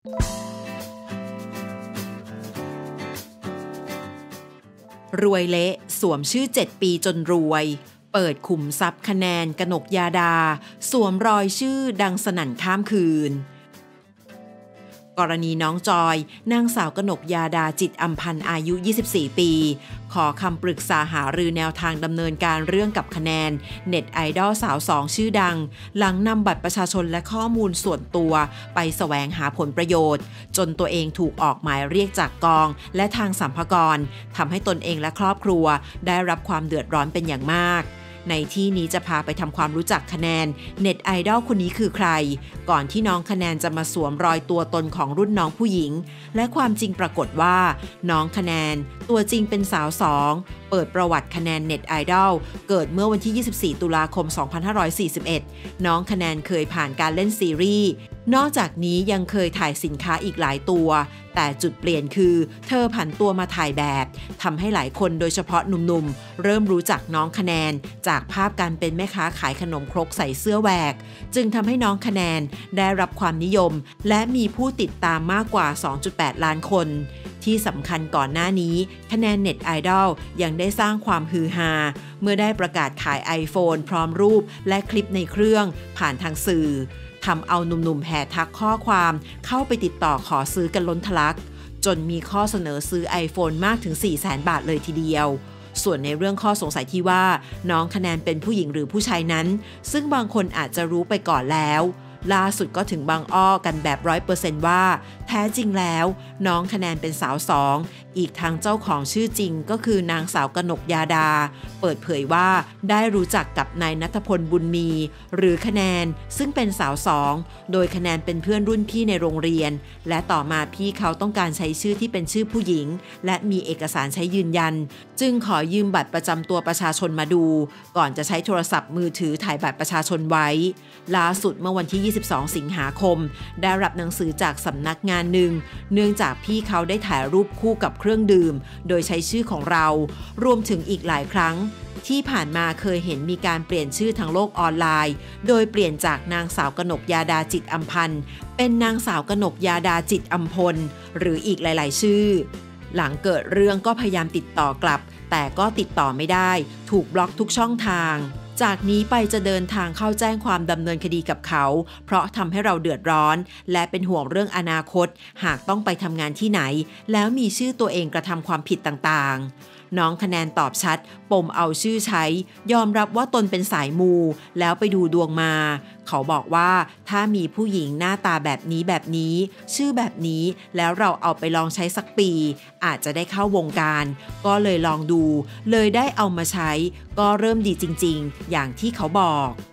รวยเละสวมชื่อ7 ปีจนรวยเปิดขุมทรัพย์คะแนนกนกยาดาสวมรอยชื่อดังสนั่นข้ามคืนกรณีน้องจอยนางสาวกนกยาดาจิตอำพันธ์อายุ24 ปีขอคำปรึกษาหารือแนวทางดำเนินการเรื่องกับคะแนนเน็ตไอดอลสาว2ชื่อดังหลังนำบัตรประชาชนและข้อมูลส่วนตัวไปแสวงหาผลประโยชน์จนตัวเองถูกออกหมายเรียกจากกองและทางสรรพากรทำให้ตนเองและครอบครัวได้รับความเดือดร้อนเป็นอย่างมากในที่นี้จะพาไปทำความรู้จักคะแนนเน็ตไอดอลคนนี้คือใครก่อนที่น้องคะแนนจะมาสวมรอยตัวตนของรุ่นน้องผู้หญิงและความจริงปรากฏว่าน้องคะแนนตัวจริงเป็นสาว2เปิดประวัติคะแนนเน็ตไอดอลเกิดเมื่อวันที่24 ตุลาคม 2541น้องคะแนนเคยผ่านการเล่นซีรีส์นอกจากนี้ยังเคยถ่ายสินค้าอีกหลายตัวแต่จุดเปลี่ยนคือเธอผันตัวมาถ่ายแบบทำให้หลายคนโดยเฉพาะหนุ่มๆเริ่มรู้จักน้องคะแนนจากภาพการเป็นแม่ค้าขายขนมครกใส่เสื้อแหวกจึงทำให้น้องคะแนนได้รับความนิยมและมีผู้ติดตามมากกว่า 2.8 ล้านคนที่สำคัญก่อนหน้านี้คะแนนเน็ตไอดอลยังได้สร้างความฮือฮาเมื่อได้ประกาศขาย iPhone พร้อมรูปและคลิปในเครื่องผ่านทางสื่อทำเอาหนุ่มๆแห่ทักข้อความเข้าไปติดต่อขอซื้อกันล้นทะลักจนมีข้อเสนอซื้อ iPhone มากถึง 400,000 บาทเลยทีเดียวส่วนในเรื่องข้อสงสัยที่ว่าน้องคะแนนเป็นผู้หญิงหรือผู้ชายนั้นซึ่งบางคนอาจจะรู้ไปก่อนแล้วล่าสุดก็ถึงบางอ้อกันแบบ 100% ว่าแท้จริงแล้วน้องคะแนนเป็นสาว2อีกทางเจ้าของชื่อจริงก็คือนางสาวกนกยาดาเปิดเผยว่าได้รู้จักกับนายณัฐพลบุญมีหรือคะแนนซึ่งเป็นสาว2โดยคะแนนเป็นเพื่อนรุ่นพี่ในโรงเรียนและต่อมาพี่เขาต้องการใช้ชื่อที่เป็นชื่อผู้หญิงและมีเอกสารใช้ยืนยันจึงขอยืมบัตรประจำตัวประชาชนมาดูก่อนจะใช้โทรศัพท์มือถือถ่ายบัตรประชาชนไว้ล่าสุดเมื่อวันที่22 สิงหาคมได้รับหนังสือจากสำนักงานหนึ่งเนื่องจากพี่เขาได้ถ่ายรูปคู่กับเครื่องดื่มโดยใช้ชื่อของเรารวมถึงอีกหลายครั้งที่ผ่านมาเคยเห็นมีการเปลี่ยนชื่อทางโลกออนไลน์โดยเปลี่ยนจากนางสาวกนกยาดาจิตอำพันธ์เป็นนางสาวกนกยาดาจิตอำพลหรืออีกหลายๆชื่อหลังเกิดเรื่องก็พยายามติดต่อกลับแต่ก็ติดต่อไม่ได้ถูกบล็อกทุกช่องทางจากนี้ไปจะเดินทางเข้าแจ้งความดำเนินคดีกับเขาเพราะทำให้เราเดือดร้อนและเป็นห่วงเรื่องอนาคตหากต้องไปทำงานที่ไหนแล้วมีชื่อตัวเองกระทำความผิดต่างๆน้องคะแนนตอบชัดปมเอาชื่อใช้ยอมรับว่าตนเป็นสายมูแล้วไปดูดวงมาเขาบอกว่าถ้ามีผู้หญิงหน้าตาแบบนี้ชื่อแบบนี้แล้วเราเอาไปลองใช้สักปีอาจจะได้เข้าวงการก็เลยลองดูเลยได้เอามาใช้ก็เริ่มดีจริงๆอย่างที่เขาบอก